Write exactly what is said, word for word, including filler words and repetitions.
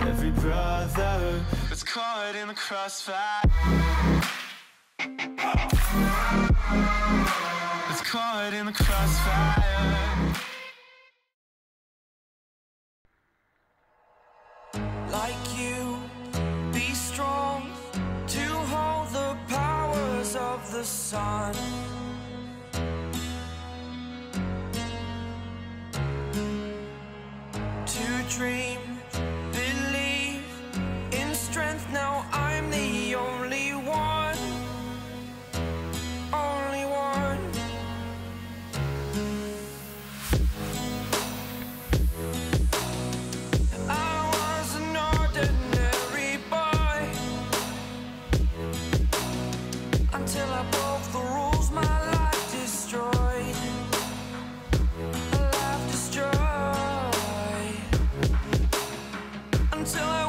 every brother that's caught in the crossfire, that's caught in the crossfire. Like you, be strong to hold the powers of the sun. To dream, believe in strength. Now I'm the only one, only one. I was an ordinary boy until I broke the rules, my life destroyed, a life destroyed. Until I